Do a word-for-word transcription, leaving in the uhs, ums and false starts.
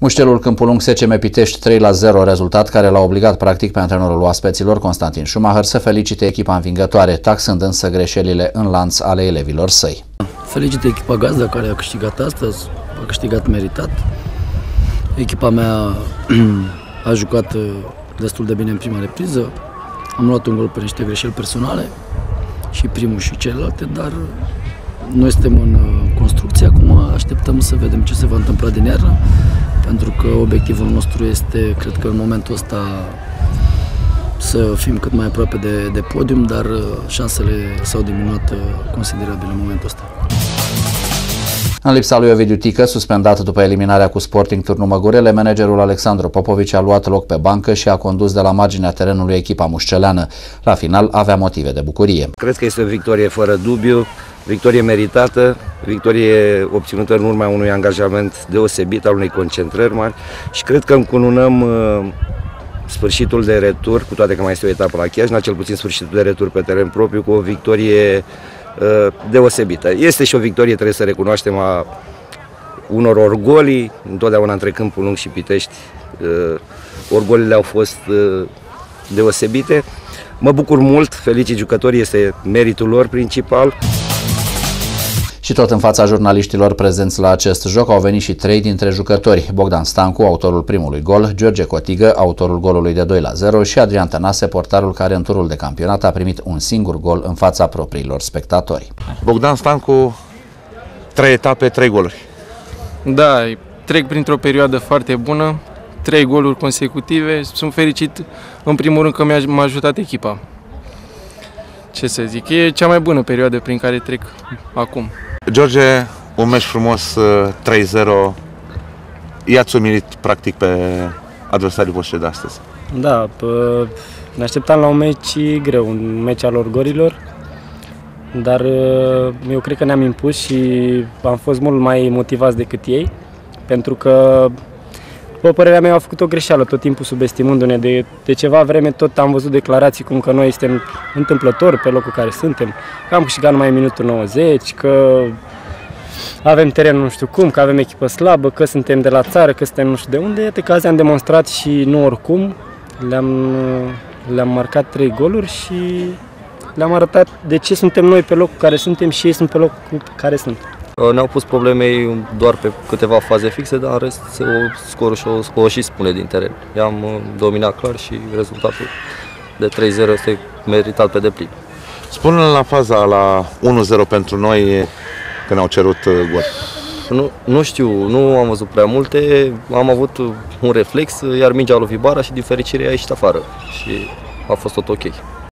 Muștelul Câmpul Lung S C M Pitești trei la zero, rezultat care l-a obligat practic pe antrenorul oaspeților Constantin Schumacher să felicite echipa învingătoare, taxând însă greșelile în lanț ale elevilor săi. Felicit echipa gazdă care a câștigat astăzi, a câștigat meritat. Echipa mea a jucat destul de bine în prima repriză. Am luat un gol pe niște greșeli personale, și primul și celelalte, dar noi suntem în construcție. Acum așteptăm să vedem ce se va întâmpla din iarnă, pentru că obiectivul nostru este, cred că în momentul ăsta, să fim cât mai aproape de, de podium, dar șansele s-au diminuat considerabil în momentul ăsta. În lipsa lui Ovidiu Tică, suspendat după eliminarea cu Sporting Turnul Măgurele, managerul Alexandru Popovici a luat loc pe bancă și a condus de la marginea terenului echipa mușceleană. La final avea motive de bucurie. Cred că este o victorie fără dubiu, victorie meritată, victorie obținută în urma unui angajament deosebit, al unei concentrări mari, și cred că încununăm uh, sfârșitul de retur, cu toate că mai este o etapă la Chiajna, cel puțin sfârșitul de retur pe teren propriu, cu o victorie deosebită. Este și o victorie, trebuie să recunoaștem, a unor orgolii. Întotdeauna între Câmpul Lung și Pitești orgolile au fost deosebite. Mă bucur mult, felicit jucătorii, este meritul lor principal. Și tot în fața jurnaliștilor prezenți la acest joc au venit și trei dintre jucători: Bogdan Stancu, autorul primului gol, George Cotigă, autorul golului de doi la zero, și Adrian Tănase, portarul care în turul de campionat a primit un singur gol în fața propriilor spectatori. Bogdan Stancu, trei etape, trei goluri. Da, trec printr-o perioadă foarte bună, trei goluri consecutive. Sunt fericit în primul rând că mi-a ajutat echipa. Ce să zic, e cea mai bună perioadă prin care trec acum. George, un meci frumos, trei zero. I-ați umilit practic pe adversarii voștri de astăzi. Da, ne așteptam la un meci greu, un meci al orgolilor, dar eu cred că ne-am impus și am fost mult mai motivați decât ei, pentru că, după părerea mea, au făcut o greșeală, tot timpul subestimându-ne. De, de ceva vreme tot am văzut declarații cum că noi suntem întâmplători pe locul care suntem, că am câștigat numai în minutul nouăzeci, că avem teren nu știu cum, că avem echipă slabă, că suntem de la țară, că suntem nu știu de unde. Iată că azi am demonstrat și nu oricum, le-am le-am marcat trei goluri și le-am arătat de ce suntem noi pe locul care suntem și ei sunt pe locul care sunt. Ne-au pus probleme doar pe câteva faze fixe, dar în rest scorul o și spune din teren. I-am dominat clar și rezultatul de trei zero este meritat pe deplin. Spune-ne la faza la unu zero pentru noi, când au cerut gol. Nu, nu știu, nu am văzut prea multe, am avut un reflex, iar mingea a lovit bara și din fericire a ieșit afară și a fost tot ok.